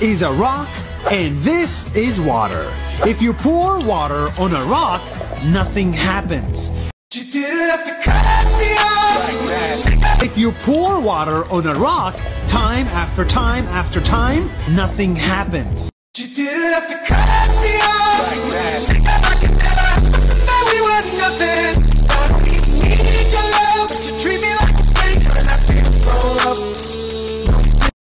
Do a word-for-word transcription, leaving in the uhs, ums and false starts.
is a rock and this is water. If you pour water on a rock, nothing happens. You didn't have to cut me off. If you pour water on a rock, time after time after time, nothing happens. You didn't have to cut